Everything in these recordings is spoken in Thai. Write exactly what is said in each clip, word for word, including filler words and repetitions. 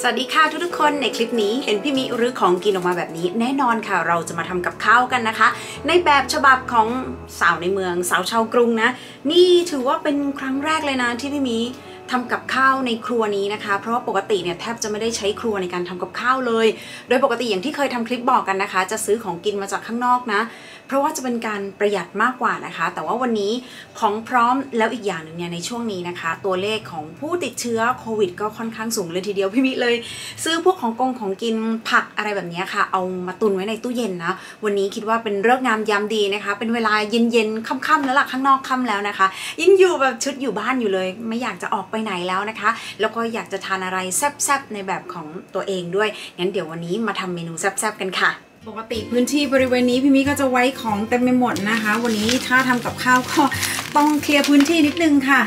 สวัสดีค่ะทุกๆคนในคลิปนี้เห็นพี่มิหรือของกินออกมาแบบนี้แน่นอนค่ะเราจะมาทำกับข้าวกันนะคะในแบบฉบับของสาวในเมืองสาวชาวกรุงนะนี่ถือว่าเป็นครั้งแรกเลยนะที่พี่มิทำกับข้าวในครัวนี้นะคะเพราะว่าปกติเนี่ยแทบจะไม่ได้ใช้ครัวในการทำกับข้าวเลยโดยปกติอย่างที่เคยทำคลิปบอกกันนะคะจะซื้อของกินมาจากข้างนอกนะเพราะว่าจะเป็นการประหยัดมากกว่านะคะแต่ว่าวันนี้ของพร้อมแล้วอีกอย่างหนึ่งเนี่ยในช่วงนี้นะคะตัวเลขของผู้ติดเชื้อโควิดก็ค่อนข้างสูงเลยทีเดียวพี่มิเลยซื้อพวกของกงของกินผักอะไรแบบนี้ค่ะเอามาตุนไว้ในตู้เย็นนะวันนี้คิดว่าเป็นฤกษ์งามยามดีนะคะเป็นเวลาเย็นๆค่ำๆแล้วล่ะข้างนอกค่ำแล้วนะคะยังอยู่แบบชุดอยู่บ้านอยู่เลยไม่อยากจะออกไปไหนแล้วนะคะแล้วก็อยากจะทานอะไรแซ่บๆในแบบของตัวเองด้วยงั้นเดี๋ยววันนี้มาทำเมนูแซ่บๆกันค่ะปกติพื้นที่บริเวณนี้พี่มิก็จะไว้ของเต็มไปหมดนะคะวันนี้ถ้าทำกับข้าวก็ต้องเคลียร์พื้นที่นิดนึงค่ะ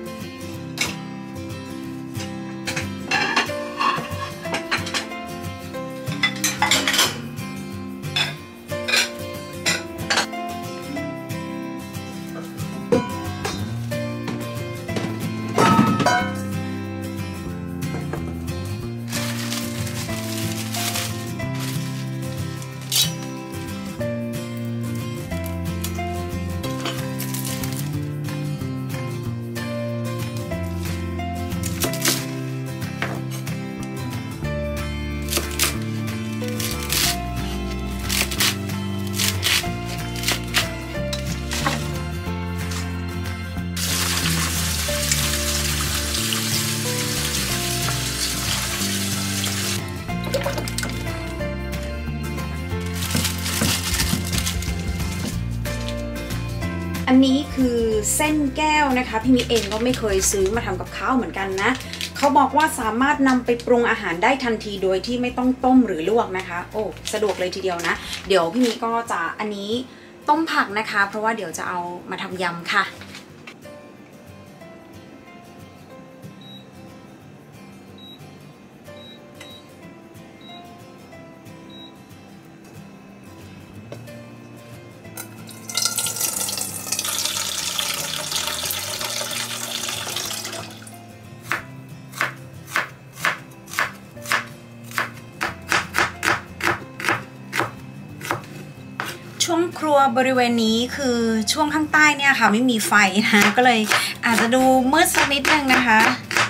อันนี้คือเส้นแก้วนะคะพี่มิเองก็ไม่เคยซื้อมาทำกับข้าวเหมือนกันนะเขาบอกว่าสามารถนำไปปรุงอาหารได้ทันทีโดยที่ไม่ต้องต้มหรือลวกนะคะโอ้สะดวกเลยทีเดียวนะเดี๋ยวพี่มิก็จะอันนี้ต้มผักนะคะเพราะว่าเดี๋ยวจะเอามาทำยำค่ะช่วงครัวบริเวณนี้คือช่วงข้างใต้เนี่ยค่ะไม่มีไฟนะก็เลยอาจจะดูมืดสักนิดนึงนะคะ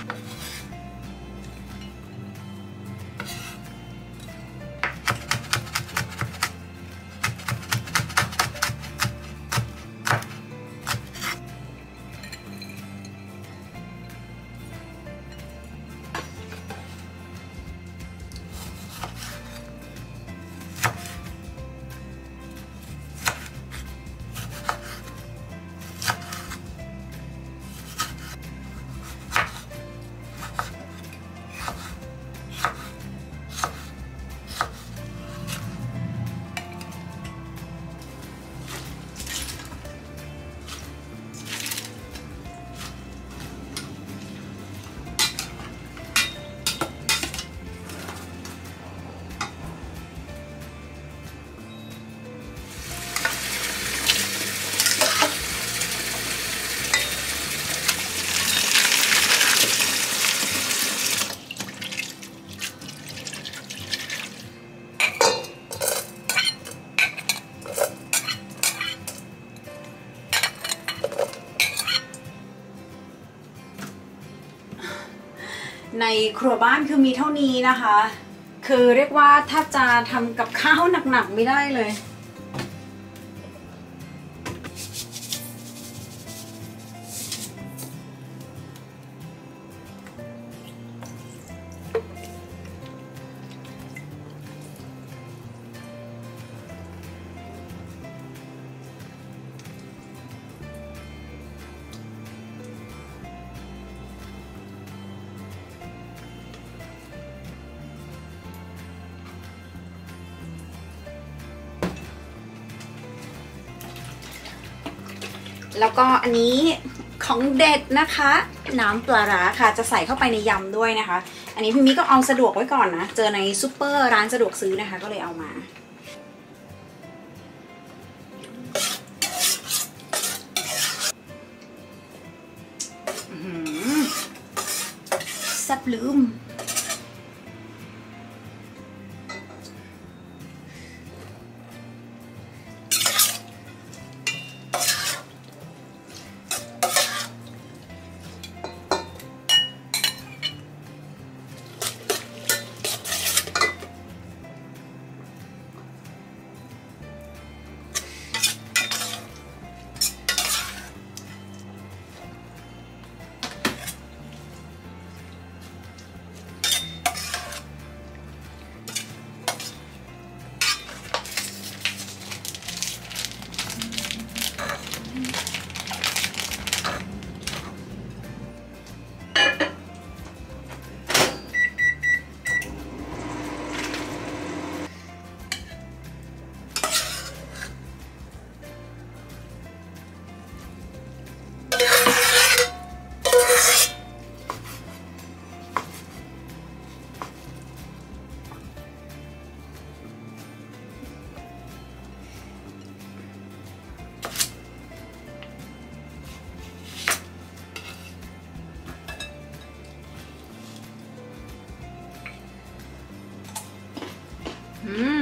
ในครัวบ้านคือมีเท่านี้นะคะคือเรียกว่าแทบจะทำกับข้าวหนักๆไม่ได้เลยแล้วก็อันนี้ของเด็ดนะคะน้ำปลาร้าค่ะจะใส่เข้าไปในยำด้วยนะคะอันนี้พี่มิก็เอาสะดวกไว้ก่อนนะเจอในซูเปอร์ร้านสะดวกซื้อนะคะก็เลยเอามา แซ่บลืม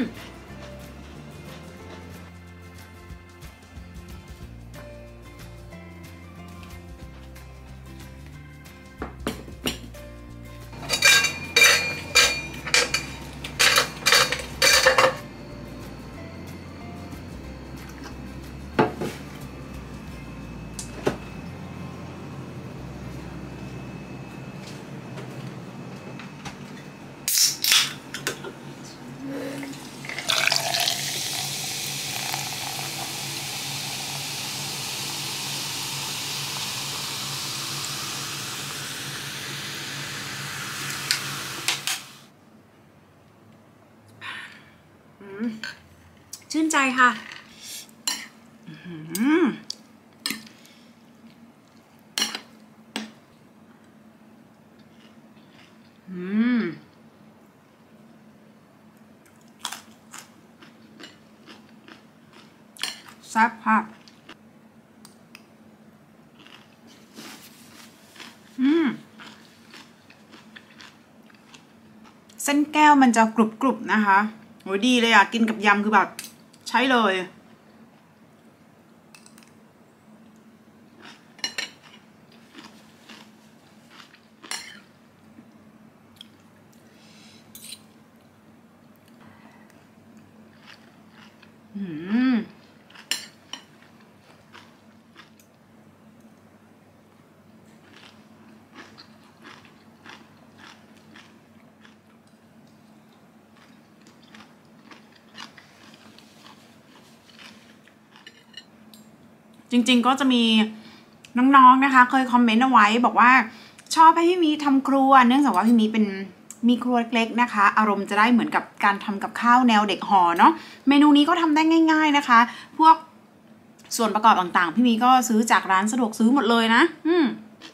ชื่นใจค่ะอืมแซ่บค่ะอืมเส้นแก้วมันจะกรุบๆนะคะโหดีเลยอ่ะกินกับยำคือแบบใช้เลยอืมจริงๆก็จะมีน้องๆนะคะเคยคอมเมนต์เอาไว้บอกว่าชอบให้พี่มีทำครัวเนื่องจากว่าพี่มีเป็นมีครัวเล็กๆนะคะอารมณ์จะได้เหมือนกับการทำกับข้าวแนวเด็กหอเนาะเมนูนี้ก็ทำได้ง่ายๆนะคะพวกส่วนประกอบต่างๆพี่มีก็ซื้อจากร้านสะดวกซื้อหมดเลยนะอืม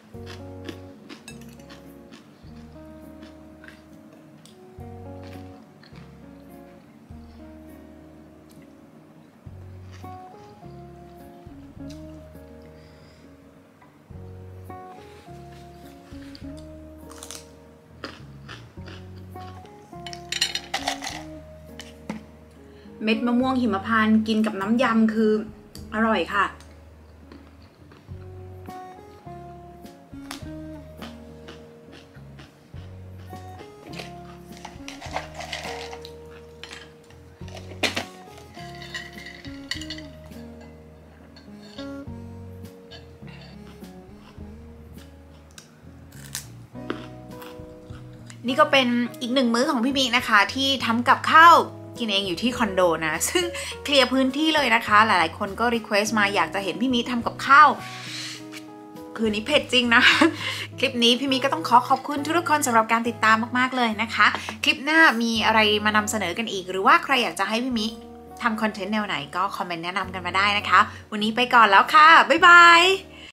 เม็ดมะม่วงหิมพานต์กินกับน้ำยำคืออร่อยค่ะนี่ก็เป็นอีกหนึ่งมื้อของพี่มีนะคะที่ทำกับข้าวกินเองอยู่ที่คอนโดนะซึ่งเคลียร์พื้นที่เลยนะคะหลายๆคนก็รีเควสต์มาอยากจะเห็นพี่มีทำกับข้าวคืนนี้เผ็ดจริงนะคลิปนี้พี่มีก็ต้องขอขอบคุณทุกคนสำหรับการติดตามมากๆเลยนะคะคลิปหน้ามีอะไรมานำเสนอกันอีกหรือว่าใครอยากจะให้พี่มีทำคอนเทนต์แนวไหนก็คอมเมนต์แนะนำกันมาได้นะคะวันนี้ไปก่อนแล้วค่ะบ๊ายบาย